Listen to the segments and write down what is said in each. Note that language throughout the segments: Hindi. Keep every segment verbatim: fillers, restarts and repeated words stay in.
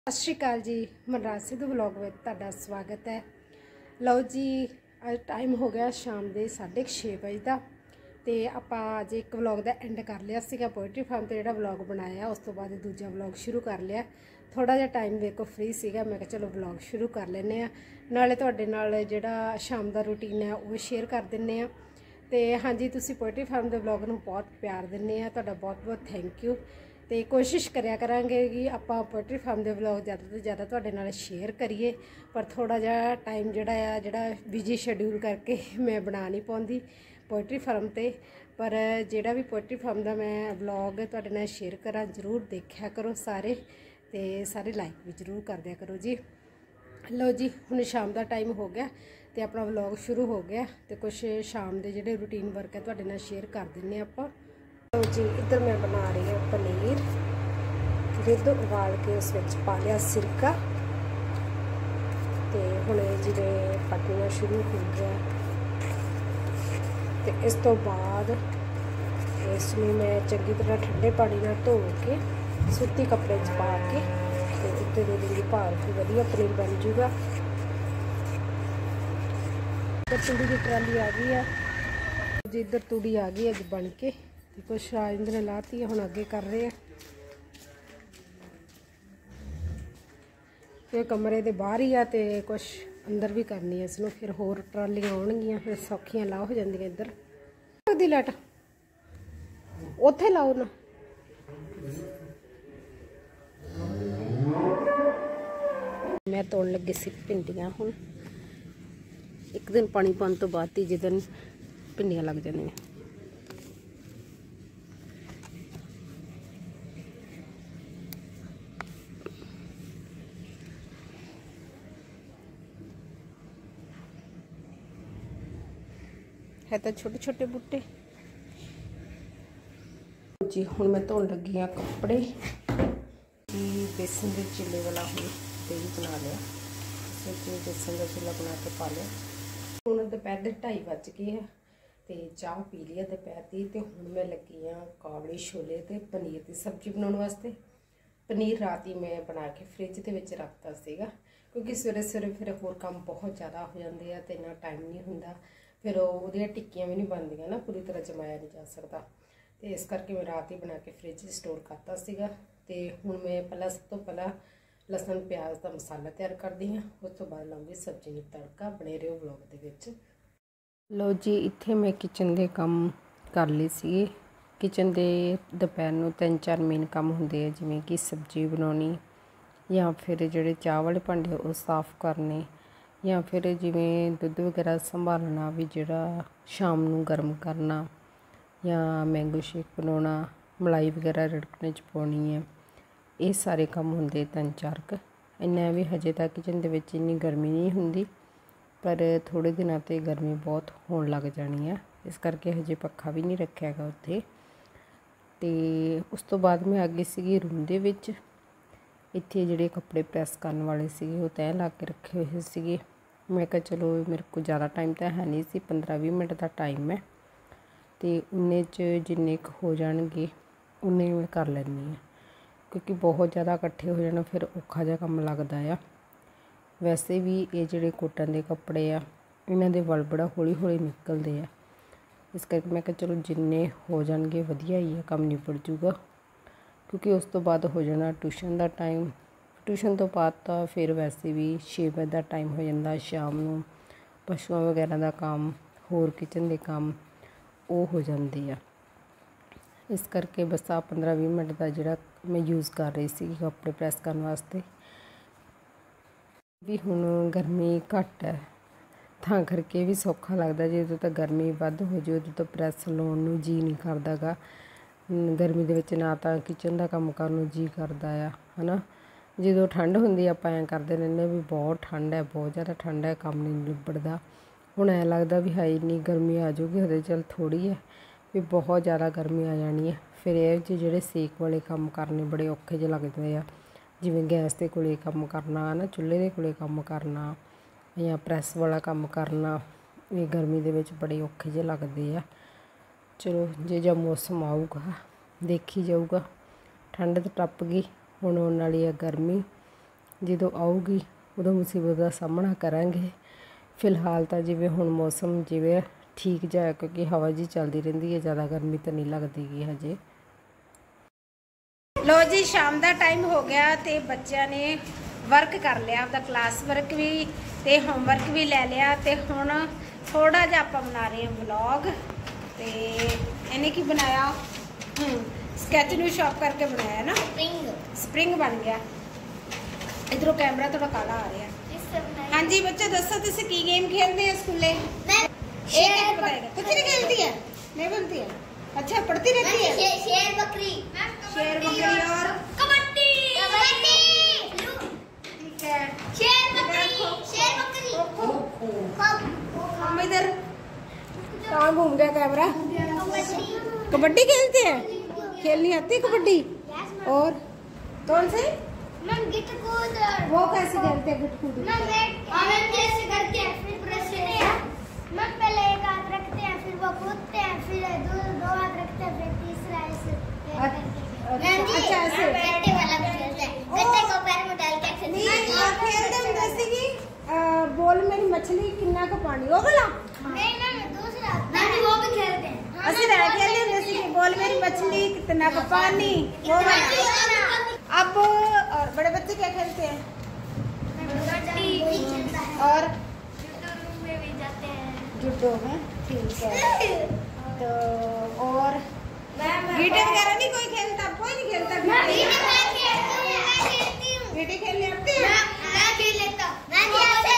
सत श्री अकाल जी। मनराज सिद्धू ब्लॉग में तुहाडा स्वागत है। लो जी, अज टाइम हो गया शाम के साढ़े छे बजे का। तो आप अज एक ब्लॉग का एंड कर लिया सीगा पोएट्री फार्म से जो ब्लॉग बनाया, उस तो बाद दूजा ब्लॉग शुरू कर लिया। थोड़ा जिहा टाइम मेरे को फ्री सीगा, मैं कहा चलो ब्लॉग शुरू कर लेने। नाले तुहाडे नाल जिहड़ा शाम का रूटीन है वो शेयर कर दिंने। तो हाँ जी, तुसीं पोएट्री फार्म के ब्लॉग नूं बहुत प्यार दिंने, तुहाडा बहुत बहुत थैंक यू। तो कोशिश करिया करांगे कि आपां पोएट्री फार्म के ब्लॉग ज़्यादा तो ज़्यादा तुहाडे नाल शेयर करिए, पर थोड़ा जिहा टाइम जिहड़ा आ जिहड़ा बिजी शेड्यूल करके मैं बना नहीं पाउंदी पोएट्री फार्म ते। पर जिहड़ा भी पोएट्री फार्म का मैं ब्लॉग तुहाडे नाल शेयर करा जरूर देखा करो सारे, ते सारे लाइक भी जरूर कर दिया करो जी। लो जी, हुण शाम का टाइम हो गया तो अपना ब्लॉग शुरू हो गया। तो कुछ शाम के जिहड़े रूटीन वर्क है तुहाडे नाल शेयर कर दिंने आपां। लो जी, इधर मैं बना रही हूँ पनीर। दुध उबाल के उस विच पा लिया सिरका, तो हुण जिवें पकना शुरू हो गया। तो इस तो बाद इसमें मैं चंगी तरह ठंडे पानी नाल धो के सूती कपड़े च पा के तो उत्ते दे दूँगी भार के वधिया पनीर बन जूगा। इधर तूड़ी की ट्राली आ गई है जी, इधर तूड़ी आ गई अज बन के। तो कुछ राजेंद्र ने लाती है, हुण अगे कर रहे हैं। ये कमरे के बाहर ही आ, तो कुछ अंदर भी करनी है इसनों, फिर होर ट्रालियां आउणगियां, फिर सौखियां ला हो जांदियां। इधर लगदी लाइट उत्थे लाओ ना। मैं तोड़ लगी सी भिंडियां। हुण एक दिन पानी पाने तो बाद तीजे दिन भिंडियां लग जांदियां। है तो छोटे छोटे बूटे जी। हुण मैं धोन लगी हाँ कपड़े। बेसन के चिल्ले वाला हुण दही बना लिया, बेसन का चिल्ला बना के पा लिया। हुण दोपहर के ढाई बज गए है, तो चाह पी लिया दोपहर की। तो हुण मैं लगी हाँ काबली छोले ते पनीर की सब्जी बनाने वास्ते। पनीर रात ही मैं बना के फ्रिज के विच रखता सीगा, क्योंकि सवेरे सवेरे फिर होर काम बहुत ज़्यादा हो जाते हैं, तो इन्ना टाइम नहीं हुंदा। फिर वो टिक्कियां भी नहीं बनदियां ना, पूरी तरह जमाया नहीं जा सकता। तो इस करके मैं रात ही बना के फ्रिज स्टोर करता सीगा। तो हुण मैं पहला सब तो पहला लसन प्याज का मसाला तैयार करदी हाँ, उस तो बाद लाऊंगी सब्जी में तड़का। बने रहो ब्लॉग दे विच। लो जी, इत्थे मैं किचन के काम कर ली सी। किचन के दोपहर नूं तीन चार मेन काम हुंदे हैं, जिवें कि सब्जी बनाउणी, या फिर जिहड़े चाह वाले भांडे वो साफ़ करने, या फिर जिवें दुध वगैरह संभालना भी जिहड़ा शाम नूं गर्म करना, या मैंगो शेक बनाउणा, मलाई वगैरह रिड़कने च पाउणी है। ये सारे काम हुंदे तीन चार क। इन्ना भी हजे तक किचन दे विच इन्नी गर्मी नहीं हुंदी, पर थोड़े दिनों ते गर्मी बहुत होण लग जानी है, इस करके हजे पक्खा भी नहीं रखिया हैगा उत्थे। तो उस तो बाद मैं आ गई सीगी रूम दे विच। इत्थे जिहड़े कपड़े प्रैस करन वाले सीगे वो तैह ला के रखे हुए सीगे। मैं कहा चलो मेरे को ज़्यादा टाइम तो है नहीं सी, पंद्रह भी मिनट का टाइम है, तो उन्ने च जिन्ने क हो जाणगे उन्ने मैं कर लैनी है, क्योंकि बहुत ज़्यादा इकट्ठे हो जाना फिर औखा जिहा काम लगदा आ। वैसे भी ये जिहड़े कोटन के कपड़े आ इन्हां दे वल बड़ा हौली हौली निकलदे आ, इस करके मैं कहा चलो जिन्ने हो जाणगे वधिया ही है, काम निबड़ जूगा। क्योंकि उस तो बाद हो जाना ट्यूशन का टाइम। ट्यूशन तो बाद तो फिर वैसे भी छे बजे का टाइम हो जाता शाम नूं। पशुओं वगैरह का काम, होर किचन के काम वो हो जाते हैं। इस करके बस आ पंद्रह भी मिनट का जिहड़ा मैं यूज़ कर रही सी कपड़े प्रैस करने वास्ते। भी हुण गर्मी घट है, तां करके भी सौखा लगता। जो तो गर्मी वध हो जाए उदों तो प्रैस लाउण नूं जी नहीं करदा गा। गर्मी दे विच ना तां किचन का काम करन नूं जी करदा आ, है ना। जो ठंड हुंदी आपां ऐं करदे रहिंदे भी बहुत ठंड है, बहुत ज़्यादा ठंड है, काम नहीं निबड़दा। हुण ऐ लगदा भी हाई इन्नी गर्मी आ जाऊगी, हजे चल थोड़ी है, भी बहुत ज़्यादा गर्मी आ जानी है। फिर ये जिहड़े सेक वाले काम करने बड़े औखे ਜਿਹੇ लगदे आ, जिवें गैस दे कोले काम करना है ना, चुल्हे दे कोले काम करना, या प्रैस वाला काम करना, ये गर्मी दे विच बड़े औखे ਜਿਹੇ लगदे आ। चलो जे जा मौसम आऊगा देखी जाऊगा। ठंड तो टप गई, हुण आउण वाली है गर्मी। ਜਦੋਂ ਆਊਗੀ ਉਦੋਂ ਮੁਸੀਬਤ ਦਾ ਸਾਹਮਣਾ ਕਰਾਂਗੇ। ਫਿਲਹਾਲ ਤਾਂ ਜਿਵੇਂ ਹੁਣ ਮੌਸਮ ਜਿਵੇਂ ਠੀਕ ਜਿਹਾ, ਕਿਉਂਕਿ ਹਵਾ ਜੀ ਚੱਲਦੀ ਰਹਿੰਦੀ ਹੈ, ज़्यादा गर्मी तो नहीं लगती गी हजे। लो जी शाम का टाइम हो गया तो बच्चों ने वर्क कर लिया, आपका क्लास वर्क भी तो होमवर्क भी ले लिया। तो हुण थोड़ा जिहा आपां बना रहे हैं व्लॉग। तो इन्हें की बनाया, स्कैच नूं शॉप करके बनाया ना, स्प्रिंग स्प्रिंग बन गया। इधरों कैमरा थोड़ा काला आ रहा है। हाँ जी बच्चे दसो तुसीं की गेम खेलते हैं स्कूले? शेर बताएगा। कुछ नहीं खेलती है, नहीं बनती है। अच्छा पढ़ती रहती है। शे, शेर बकरी शेर बकरी और कबड्डी कबड्डी ठीक है। शेर बकरी शेर बकरी खो खो हम इधर कहाँ घूम गया कैमरा। कबड्डी खेलते हैं, खेलनी आती है कबड्डी। और कौन से मैम गिट कूद। वो कैसे खेलते हैं गिट कूद? मैम जैसे करते हैं फिर प्रेस करते हैं। मैम पहले एक हाथ रखते हैं, फिर वो कूदते हैं, फिर दो दो हाथ रखते हैं, फिर तीसरा ऐसे अच्छा ऐसे बैठे वाला भी खेलते हैं। गट्टे को पैर में डाल के नहीं आप खेलते हैं जैसे कि बॉल में मछली किन्ना का पानी वो वाला। नहीं मैम दूसरा मैम वो भी खेलते हैं। असि रह खेलते हैं जैसे कि बॉल में मछली कितना का पानी वो वाला। अब और बड़े बच्चे क्या खेलते हैं? और में भी जाते हैं जुडो है, ठीक है। तो और गीटे वगैरह नहीं कोई खेलता? कोई नहीं खेलता गीटे? गीटे खेलने आते हैं? मैं खेल लेता हूं। मैं जैसे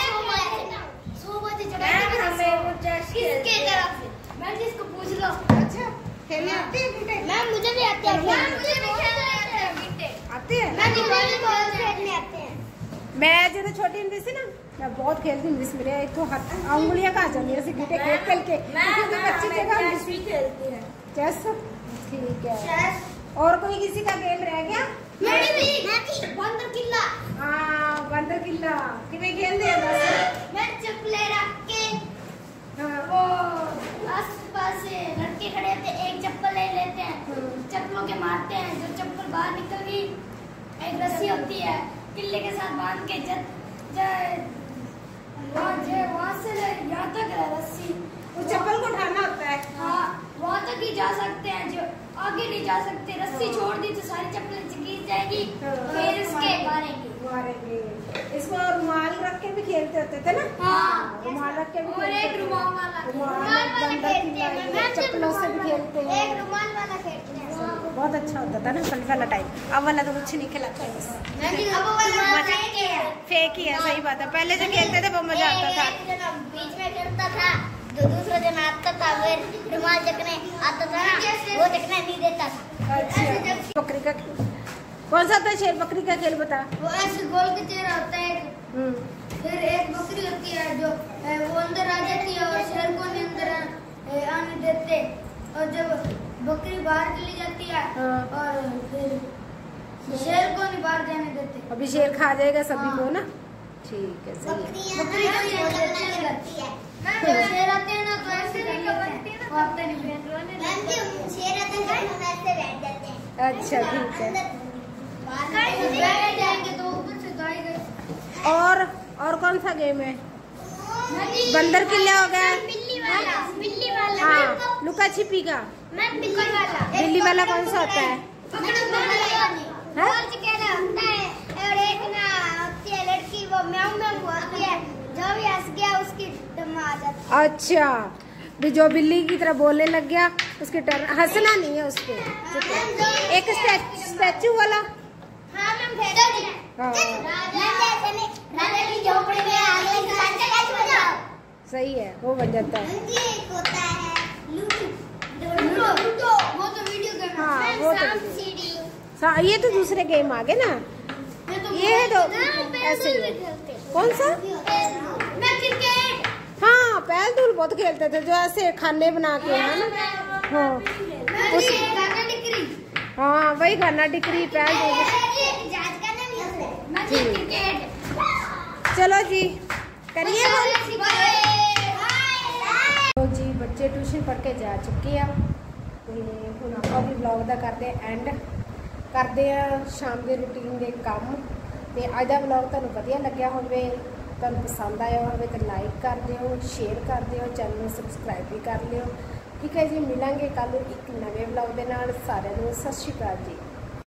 सो बजे चढ़ा किसके तरफ से मैं जिसको पूछ लो। अच्छा खेलने आते हैं गीटे? मैम मुझे भी आते हैं। मैम मुझे भी खेलने आते हैं गीटे। आते हैं? मैं वॉलीबॉल खेलने आते हैं। मैं जो छोटी होंदी सी ना मैं बहुत खेलती हुंदी सी। मेरे इत्थों हाथ उंगलियां घा जांदियां सी गीटे खेल खेल के, क्योंकि कच्ची जगह होंदी सी। खेलती है चेस, ठीक है। और कोई किसी का गेम रह गया? मैं भी मैं भी बंदर किला। हां बंदर किला किवें खेलदे हैं? बस मैं चप्पलें रख के हां वो आस-पास से लड़के खड़े होते हैं, एक चप्पल ले लेते हैं, चप्पलों के मारते हैं। जो चप्पल बाहर निकल गई एक रस्सी होती है किले के साथ बांध के जब जाए वहाँ से यहाँ तक है रस्सी, उस चप्पल को उठाना होता है। हाँ वहाँ तक ही जा सकते हैं, जो आगे नहीं जा सकते। रस्सी छोड़ दी तो सारी चप्पलें गिर जाएगी, फिर इसके मारेंगे मारेंगे। इसको रुमाल रख के भी खेलते होते थे ना? हाँ रुमाल रख के भी और एक रुमाल वाला रुमाल वाला खेलते हैं, चप्पलों से भी खेलते हैं। एक रुमाल वाला खेलते हैं। बहुत अच्छा होता था ना पहले वाला टाइम। अब वाला तो कुछ नहीं खिलाता है, मजा फेक ही है। सही बात है, पहले जो खेलते थे वो मजा आता था। बीच में खेलता था, जो दूसरा जन आता था फिर रुमाल चकने आता था ना, वो चकने नहीं देता था। अच्छा बकरी का कौन सा था? शेर बकरी का खेल बता। वो ऐसे गोल का चेहरा होता है, फिर एक बकरी होती है जो वो अंदर आ जाती है और शेर को नहीं अंदर आने देते, और जब बकरी बाहर चली जाती है और फिर शेर को नहीं बाहर जाने देते। अभी शेर खा जाएगा सभी को ना, ठीक है सही है। बकरी को लगती है शेर आते हैं ना तो ऐसे नहीं करते हैं ना, आपते नहीं बैठ शेर आते हैं तो ऐसे बैठ जाते हैं। अच्छा ठीक है। बैठ जाएंगे तो ऊपर से जाएगा। और और कौन सा गेम है? बंदर किला हो गया, बिल्ली वाला बिल्ली वाला हाँ लुका छिपी का। मैं बिल्ली वाला बिल्ली वाला कौन सा होता है? होता है और एक ना होती है लड़की, वो म्याऊ म्याऊ बोलती है, जो भी हंस गया उसकी दम आ जाता है। अच्छा भी जो बिल्ली की तरह बोलने लग गया उसके टर्न हंसना नहीं है उसको। एक स्टैचू वाला। हाँ मैम भेजो जी। हाँ राजा की झोपड़ी में आग लगी कैच बजाओ। सही है, वो बन जाता है। एक होता है लूडो लूडो, वो तो वीडियो गेम है। हाँ वो तो सीढ़ी हाँ ये तो दूसरे गेम आ गए ना, ये है तो ऐसे ही। कौन सा? मैं क्रिकेट। हाँ पैल धूल बहुत खेलते थे, जो ऐसे खाने बना के है ना। हाँ उस गाना डिक्री। हाँ वही खाना डिक्री पैल धूल। क्रिकेट। चलो जी करिए। तो जी बच्चे ट्यूशन पढ़ के जा चुके हैं, तो हम भी ब्लॉग का करते हैं एंड, करते हैं शाम के रूटीन के काम। ਤੇ ਅੱਜ ਦਾ ਵਲੌਗ ਤੁਹਾਨੂੰ ਵਧੀਆ ਲੱਗਿਆ ਹੋਵੇ, ਤੁਹਾਨੂੰ ਪਸੰਦ ਆਇਆ ਹੋਵੇ ਤਾਂ ਲਾਈਕ ਕਰ ਦਿਓ, ਸ਼ੇਅਰ ਕਰ ਦਿਓ, ਚੈਨਲ ਨੂੰ ਸਬਸਕ੍ਰਾਈਬ ਵੀ ਕਰ ਲਿਓ। ਠੀਕ ਹੈ ਜੀ, ਮਿਲਾਂਗੇ ਕੱਲ੍ਹ ਇੱਕ ਨਵੇਂ ਵਲੌਗ ਦੇ ਨਾਲ। ਸਾਰਿਆਂ ਨੂੰ ਸਤਿ ਸ਼੍ਰੀ ਅਕਾਲ ਜੀ।